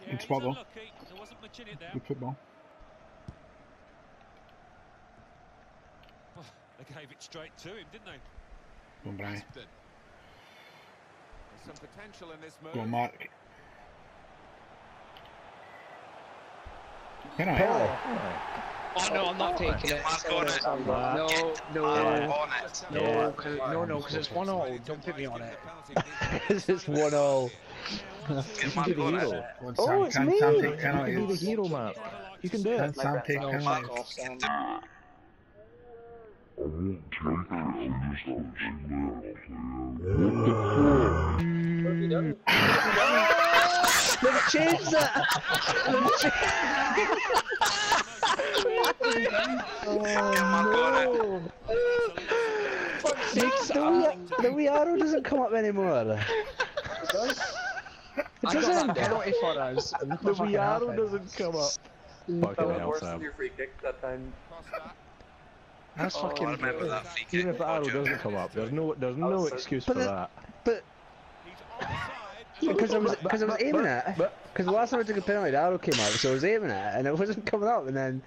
Good spot though. Good football. They gave it straight to him, didn't they? Go on, Brian. There's some potential in this move. Go on, Mark. Penalty. Oh no, I'm not taking it. No, because it's 1-0. Don't put me on it. Because it's 1-0. You can be the hero. Oh, it's me! Sam You take can be the penalties. hero, man. You can do it. Sam take penalties. They've changed it! The wee arrow doesn't come up anymore. It doesn't. Penalty for us. The wee arrow doesn't come up. Fucking hell, Sam. Your free kick that time. That's I fucking. remember that free kick. Even if the arrow doesn't come up, there's no excuse for that. But because I was aiming it. Because the last time I took a penalty, the arrow came up, so I was aiming it, and it wasn't coming up, and then.